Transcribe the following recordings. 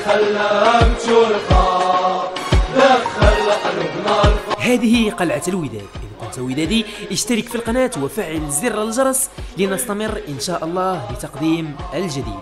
خلى امشوا الخاف دخل قلوبنا. هذه قلعة الوداد. إذا كنت ودادي اشترك في القناة وفعل زر الجرس لنستمر إن شاء الله بتقديم الجديد.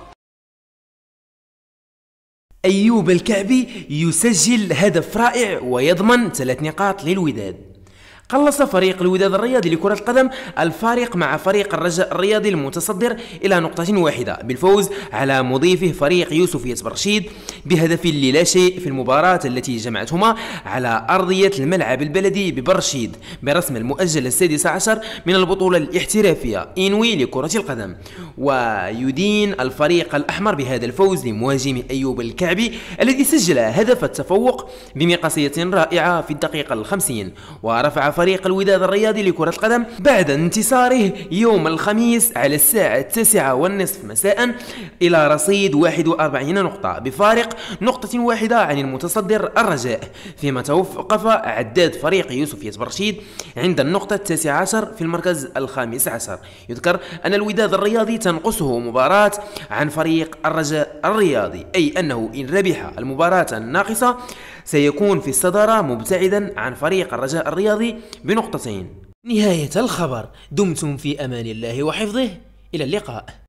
أيوب الكعبي يسجل هدف رائع ويضمن 3 نقاط للوداد. قلص فريق الوداد الرياضي لكرة القدم الفارق مع فريق الرجاء الرياضي المتصدر إلى نقطة واحدة بالفوز على مضيفه فريق يوسفية برشيد بهدف للا شيء في المباراة التي جمعتهما على أرضية الملعب البلدي ببرشيد برسم المؤجل 16 من البطولة الاحترافية إنوي لكرة القدم. ويدين الفريق الأحمر بهذا الفوز لمهاجم أيوب الكعبي الذي سجل هدف التفوق بمقاسية رائعة في الدقيقة 50. ورفع فريق الوداد الرياضي لكرة القدم بعد انتصاره يوم الخميس على الساعة 9:30 مساء إلى رصيد 41 نقطة بفارق نقطة واحدة عن المتصدر الرجاء، فيما توقف عداد فريق يوسفية برشيد عند النقطة 19 في المركز 15. يذكر أن الوداد الرياضي تنقصه مباراة عن فريق الرجاء الرياضي، أي أنه إن ربح المباراة الناقصة سيكون في الصدارة مبتعدا عن فريق الرجاء الرياضي بنقطتين. نهاية الخبر. دمتم في أمان الله وحفظه. إلى اللقاء.